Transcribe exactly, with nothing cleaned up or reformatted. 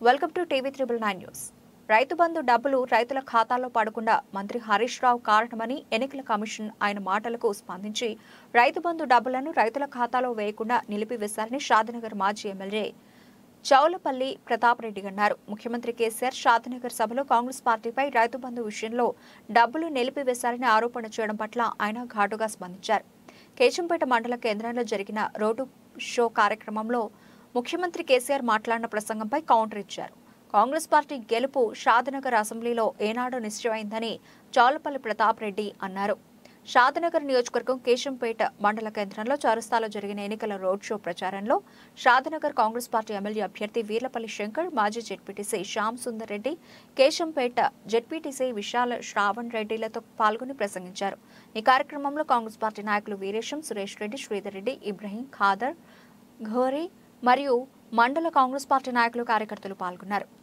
Welcome to TV triple nine news. Rythu Bandhu డబ్బులు రైతుల ఖాతాల్లో పడకుండా మంత్రి హరీష్ రావు కారణమని ఎన్నికల కమిషన్ ఆయన మాటలకు స్పందించి రైతు బంధు డబ్బులను రైతుల ఖాతాలో వేయకుండా నిలిపివేశారని షాద్నగర్ మాజీ ఎమ్మెల్యే చౌలపల్లి ప్రతాప్ రెడ్డి అన్నారు. ముఖ్యమంత్రి కేసీఆర్ షాద్నగర్ సభలో కాంగ్రెస్ పార్టీపై రైతు బంధు విషయంలో డబ్బులు నిలిపివేశారని ఆరోపణ చేయడం పట్ల ఆయన ఘాటుగా స్పందించారు. కేశంపేట మండల కేంద్రంలో జరిగిన రోడ్డు షో కార్యక్రమంలో ముఖ్యమంత్రి కేసీఆర్ మాట్లాడిన ప్రసంగంపై కౌంటర్ ఇచ్చారు. కాంగ్రెస్ పార్టీ గెలుపు షాద్నగర్ అసెంబ్లీలో ఏనాడో నిశ్చయమైందని చౌలపల్లి ప్రతాప్ రెడ్డి అన్నారు. షాద్నగర్ నియోజకవర్గం కేశంపేట మండల కేంద్రంలో చౌరస్తాలో జరిగిన ఎన్నికల రోడ్ షో ప్రచారంలో షాద్నగర్ కాంగ్రెస్ పార్టీ ఎమ్మెల్యే అభ్యర్థి వీర్లపల్లి శంకర్, మాజీ జెడ్పీటీసీ శ్యామ్ సుందర్ రెడ్డి, కేశంపేట జెడ్పీటీసీ విశాల శ్రావణ్ రెడ్డిలతో పాల్గొని ప్రసంగించారు. ఈ కార్యక్రమంలో కాంగ్రెస్ పార్టీ నాయకులు వీరేశం, సురేష్ రెడ్డి, శ్రీధర్ రెడ్డి, ఇబ్రహీం, ఖాదర్, ఘోరీ మరియు మండల కాంగ్రెస్ పార్టీ నాయకులు, కార్యకర్తలు పాల్గొన్నారు.